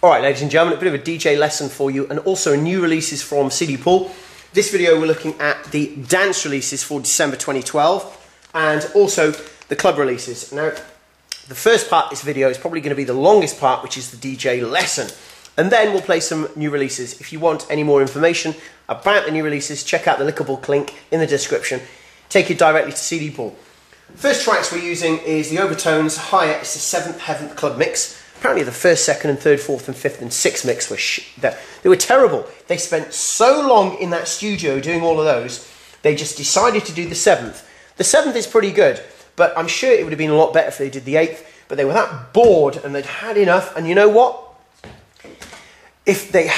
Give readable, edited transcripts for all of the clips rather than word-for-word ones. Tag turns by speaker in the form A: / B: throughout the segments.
A: Alright ladies and gentlemen, a bit of a DJ lesson for you and also new releases from CD Pool. This video we're looking at the dance releases for December 2012 and also the club releases. Now the first part of this video is probably going to be the longest part, which is the DJ lesson. And then we'll play some new releases. If you want any more information about the new releases, check out the Lickable link in the description. Take you directly to CD Pool. First tracks we're using is the Overtones Higher. It's the 7th Heaven Club mix. Apparently the 1st, 2nd and 3rd, 4th and 5th and 6th mix were they were terrible. They spent so long in that studio doing all of those, they just decided to do the 7th. The 7th is pretty good, but I'm sure it would have been a lot better if they did the 8th, but they were that bored and they'd had enough, and you know what? If they'd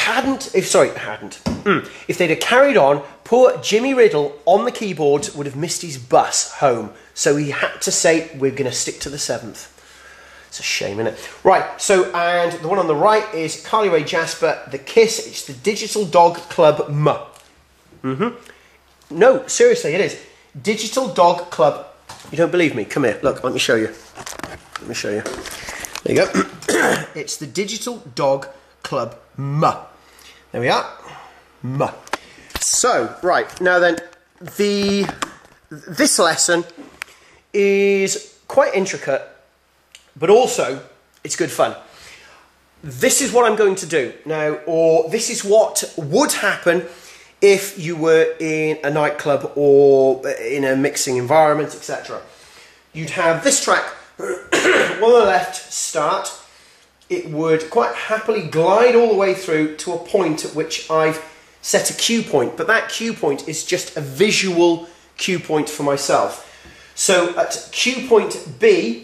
A: have carried on, poor Jimmy Riddle on the keyboards would have missed his bus home. So he had to say, we're going to stick to the 7th. It's a shame, isn't it? Right, so, and the one on the right is Carly Rae Jepsen, The Kiss. It's the Digital Dog Club M. No, seriously, it is. Digital Dog Club. You don't believe me? Come here, look, let me show you. Let me show you. There you go. It's the Digital Dog Club M. There we are. M. So, right, now then, this lesson is quite intricate, but also it's good fun. This is what I'm going to do now, or this is what would happen if you were in a nightclub or in a mixing environment, etc. You'd have this track on the left start. It would quite happily glide all the way through to a point at which I've set a cue point, but that cue point is just a visual cue point for myself. So at cue point B,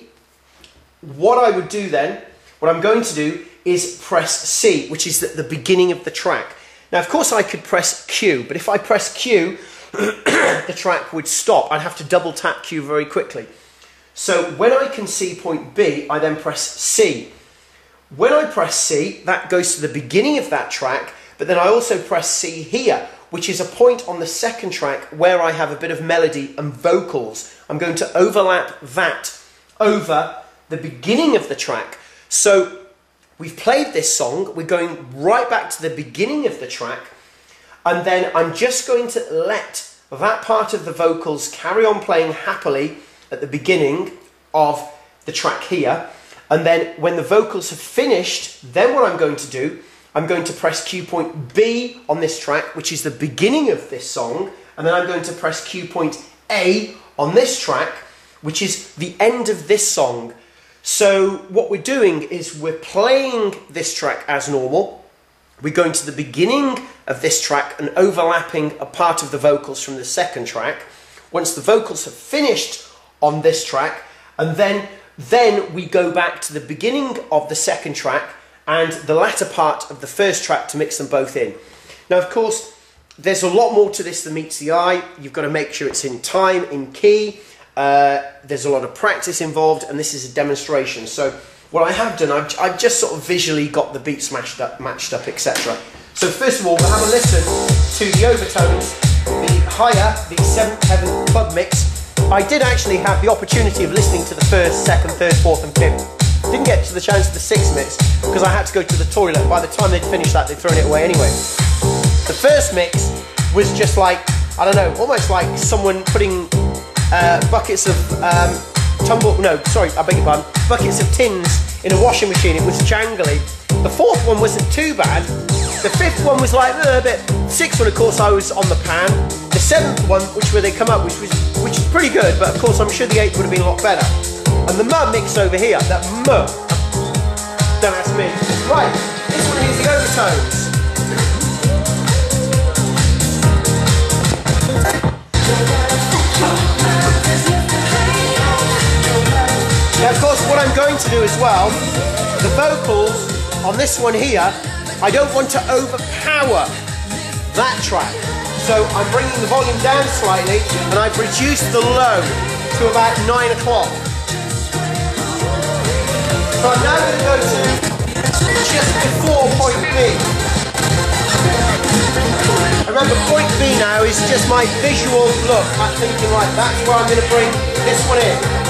A: what I would do then, what I'm going to do is press C, which is the beginning of the track. Now of course I could press Q, but if I press Q, the track would stop. I'd have to double tap Q very quickly. So when I can see point B, I then press C. When I press C, that goes to the beginning of that track, but then I also press C here, which is a point on the second track where I have a bit of melody and vocals. I'm going to overlap that over the beginning of the track. So we've played this song, we're going right back to the beginning of the track, and then I'm just going to let that part of the vocals carry on playing happily at the beginning of the track here, and then when the vocals have finished, then what I'm going to do, I'm going to press cue point B on this track, which is the beginning of this song, and then I'm going to press cue point A on this track, which is the end of this song. So what we're doing is we're playing this track as normal. We're going to the beginning of this track and overlapping a part of the vocals from the second track. Once the vocals have finished on this track, and then we go back to the beginning of the second track and the latter part of the first track to mix them both in. Now of course there's a lot more to this than meets the eye. You've got to make sure it's in time, in key. There's a lot of practice involved, and this is a demonstration. So what I have done, I've just sort of visually got the beats matched up, etc. So first of all, we'll have a listen to the Overtones, the Higher, the 7th Heaven Club mix. I did actually have the opportunity of listening to the 1st, 2nd, 3rd, 4th and 5th. Didn't get to the chance of the 6th mix because I had to go to the toilet. By the time they'd finished that, they'd thrown it away anyway. The first mix was just like, I don't know, almost like someone putting buckets of buckets of tins in a washing machine. It was jangly. The 4th one wasn't too bad. The 5th one was like a bit. The 6th one, of course, I was on the pan. The 7th one, which they come up, which is pretty good, but of course I'm sure the 8th would have been a lot better. And the M mix over here, that M. Don't ask me. Right, this one is the Overtones. Now of course what I'm going to do as well, the vocals on this one here, I don't want to overpower that track. So I'm bringing the volume down slightly and I've reduced the low to about 9 o'clock. So I'm now going to go to just before point B. Remember, point B now is just my visual look. I'm thinking like that's where I'm going to bring this one in.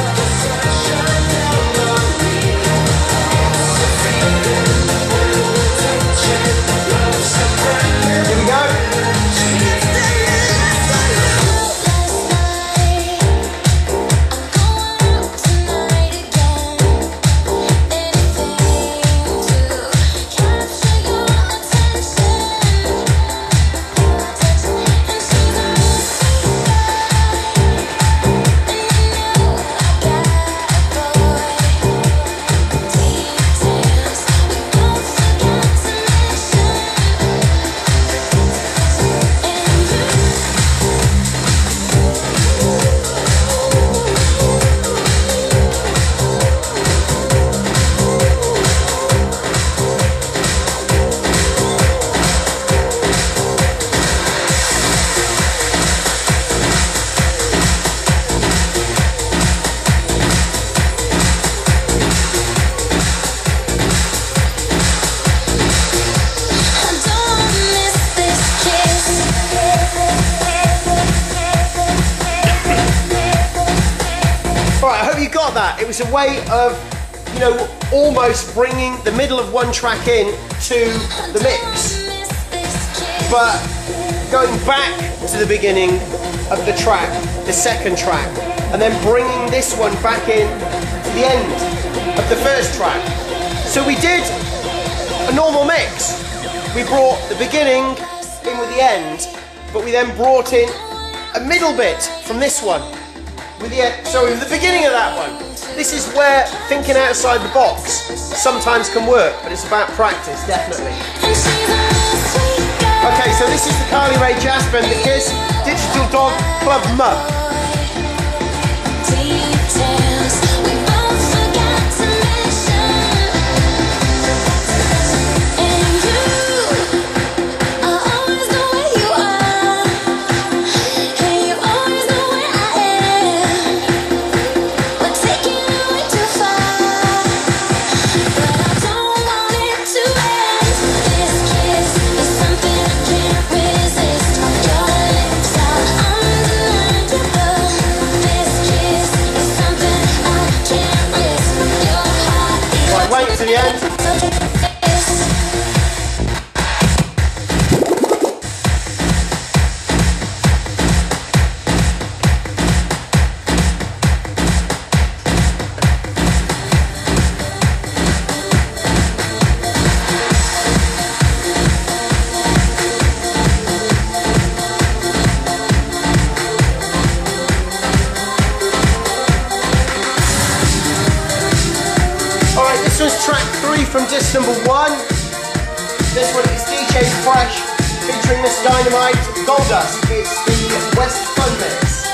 A: that. It was a way of, you know, almost bringing the middle of one track in to the mix, but going back to the beginning of the track, the second track, and then bringing this one back in to the end of the first track. So we did a normal mix. We brought the beginning in with the end, but we then brought in a middle bit from this one with the beginning of that one. This is where thinking outside the box sometimes can work, but it's about practice, definitely. Okay, so this is the Carly Rae Jazz Band, the Kiss Digital Dog Club Mug. To the end. This was track 3 from disc number 1. This one is DJ Fresh featuring Miss Dynamite Goldust. It's the West Fun Mix.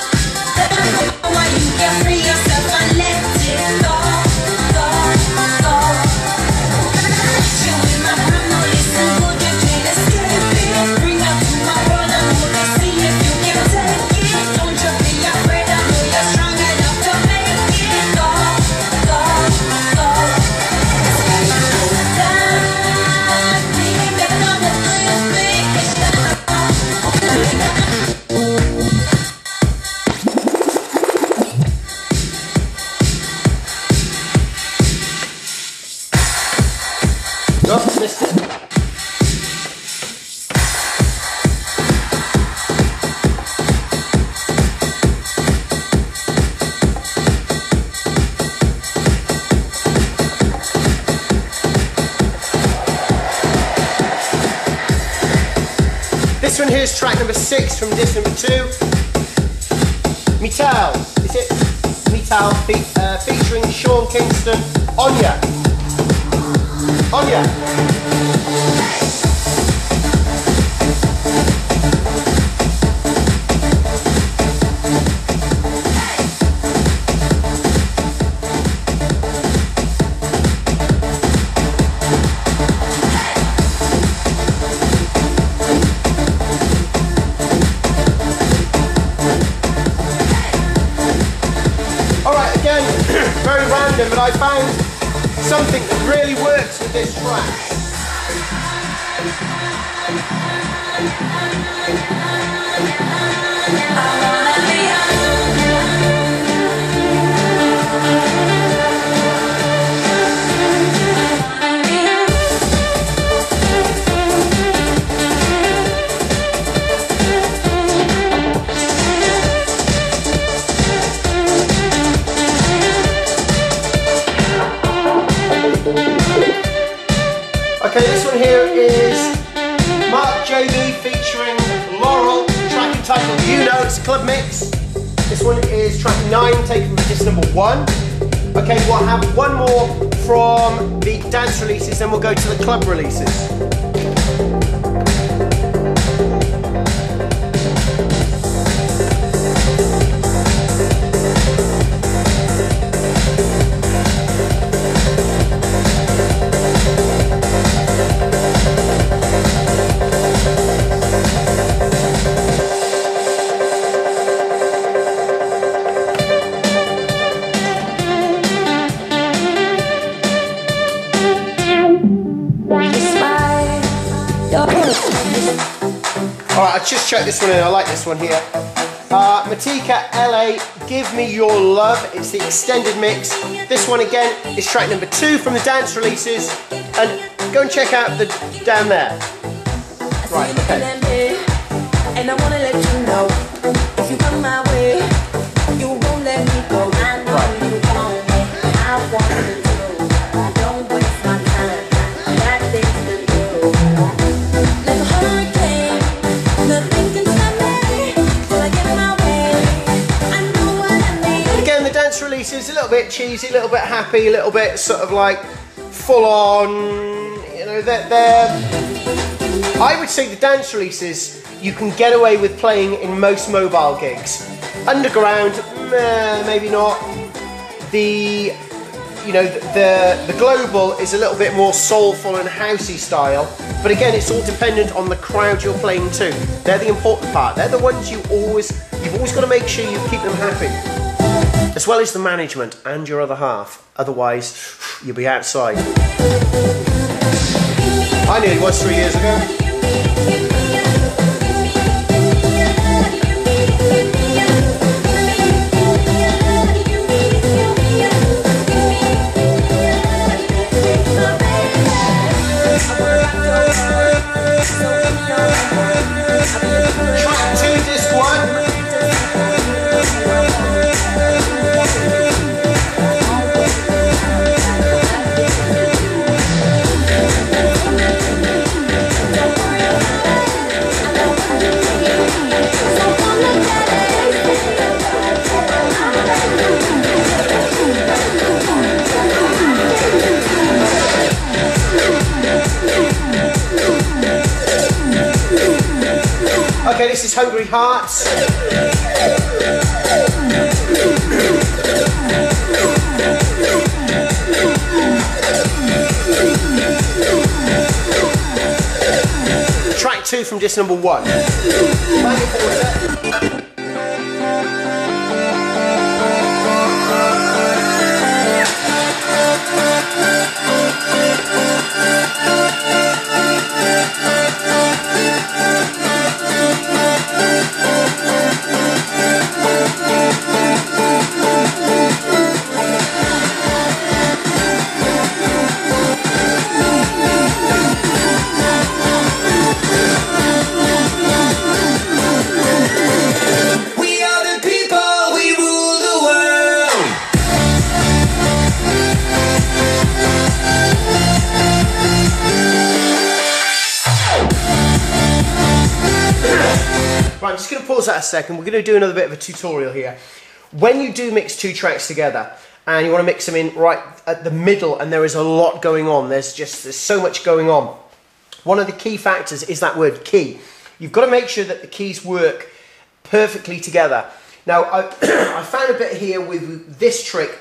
A: Oh, missed it. This one here is track number 6 from disc number 2. Metal. Is it Metal featuring Sean Kingston? Onya. Onya. Alright, again, very random, but I found something that really works with this track. Okay, this one here is Mark JB featuring Laurel, track entitled You Know. It's a club mix. This one is track 9, taken from disc number 1. Okay, we'll have one more from the dance releases, then we'll go to the club releases. Alright, I'll just check this one in. I like this one here. Matika LA, Give Me Your Love. It's the extended mix. This one again is track number 2 from the dance releases. And go and check out the down there. Right, okay. And I wanna let you know, if you come my way, you won't let me go. I know you want me, I want to do. Don't waste my time, got things to do. Like a hurricane, nothing can stop me till I get my way. I know what I need. Again, the dance releases a little bit cheesy, a little bit happy, a little bit sort of like full on. You know, I would say the dance releases you can get away with playing in most mobile gigs. Underground, maybe not. The global is a little bit more soulful and housey style, but again, it's all dependent on the crowd you're playing to. They're the important part. They're the ones you've always got to make sure you keep them happy, as well as the management and your other half. Otherwise, you'll be outside. I nearly was 3 years ago. Okay, this is Hungry Hearts. Track 2 from disc number 1. Right, I'm just going to pause that a second. We're going to do another bit of a tutorial here. When you do mix 2 tracks together and you want to mix them in right at the middle and there is a lot going on, there's so much going on. One of the key factors is that word key. You've got to make sure that the keys work perfectly together. Now, I found a bit here with this trick.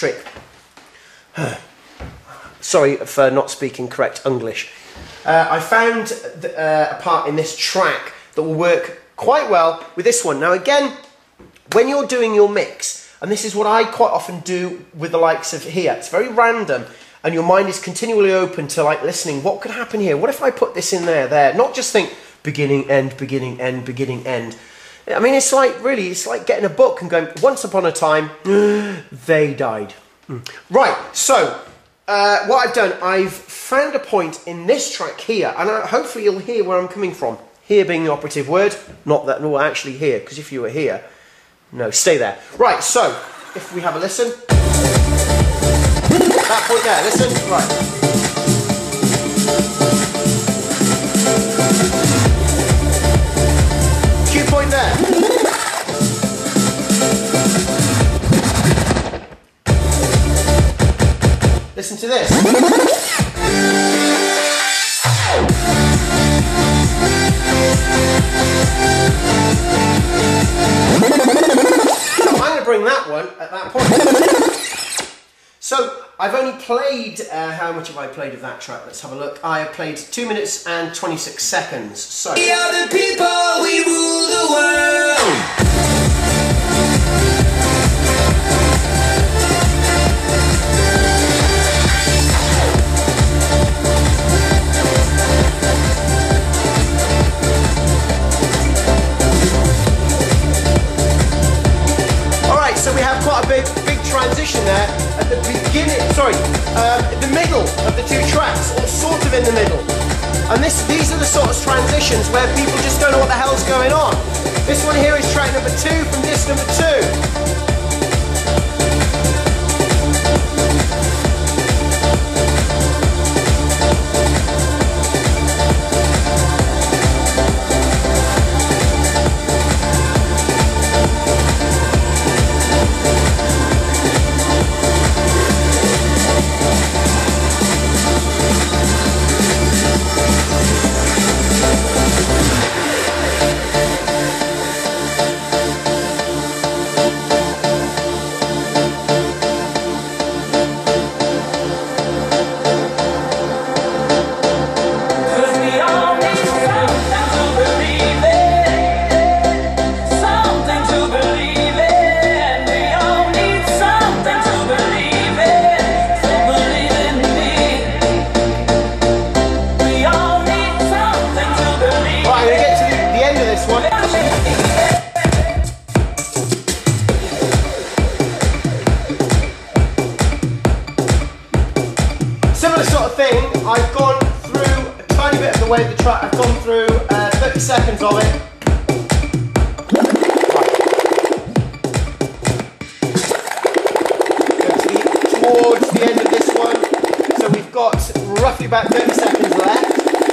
A: Sorry for not speaking correct English. I found a part in this track that will work quite well with this one. Now again, when you're doing your mix, and this is what I quite often do with the likes of here, it's very random and your mind is continually open to like listening, what could happen here? What if I put this in there? Not just think beginning, end, beginning, end, beginning, end. I mean, it's like really, it's like getting a book and going, once upon a time, they died. Right, so what I've done, I've found a point in this track here, and hopefully you'll hear where I'm coming from. Here being the operative word, not that, no, actually here, because if you were here, no, stay there. Right, so, if we have a listen. That point there, listen, right. Cue point there. Listen to this. Bring that one at that point. So I've only played, how much have I played of that track? Let's have a look. I have played 2 minutes and 26 seconds. So we are the people, we rule the world. transition there at the beginning, the middle of the two tracks, or sort of in the middle. And these are the sort of transitions where people just don't know what the hell's going on. This one here is track number 2 from disc number 2. Similar sort of thing, I've gone through a tiny bit of the way of the track, I've gone through 30 seconds of it. Towards the end of this one, so we've got roughly about 30 seconds left.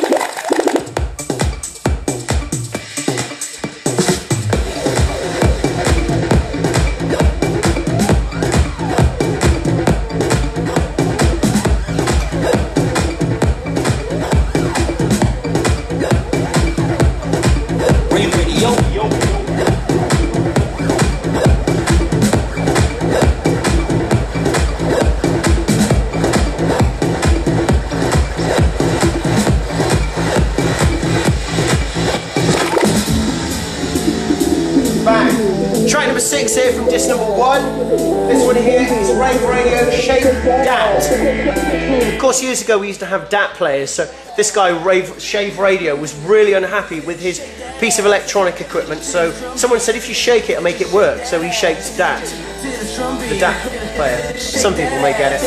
A: Track number 6 here from disc number 1. This one here is Rave Radio Shape DAT. Of course, years ago we used to have DAT players, so this guy, Shave Radio, was really unhappy with his piece of electronic equipment, so someone said if you shake it it'll make it work, so he shaped DAT. The DAT player. Some people may get it.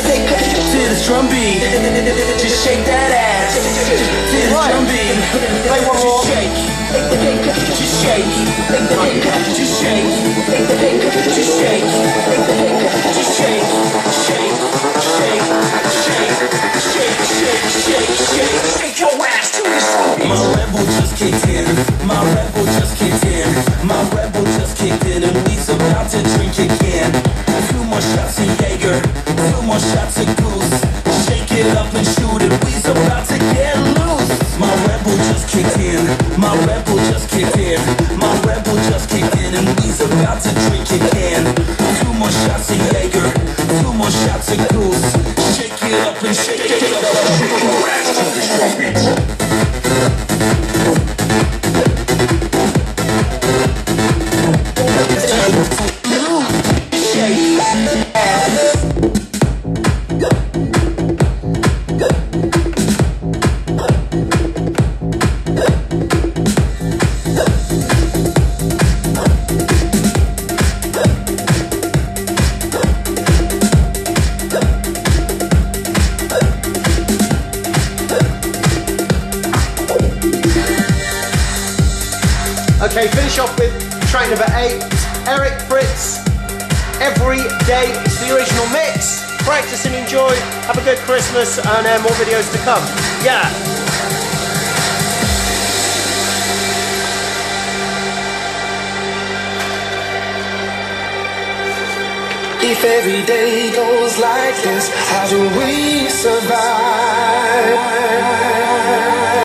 B: Just shake that ass.
A: Right. Play one more.
B: Just shake. Just shake. Just shake. Just shake. Shake. Shake. Shake. Shake. Shake. Shake your ass to this beat. My rebel just kicked in. My rebel just kicked in. My rebel just kicked in, and we's about to drink again. 2 more shots of Jaeger. 2 more shots of Goose. Shake it up and shoot it. We's about to get loose. My rebel just kicked in. My rebel just kicked in. My rebel just kicked in, and we's about to drink again. 2 more shots of Jaeger. 2 more shots of Goose. Shake it up and shake it up.
A: Okay, finish off with track number 8, Eric Prydz, Every Day. It's the original mix. Practice and enjoy. Have a good Christmas, and more videos to come. Yeah.
B: If every day goes like this, how do we survive?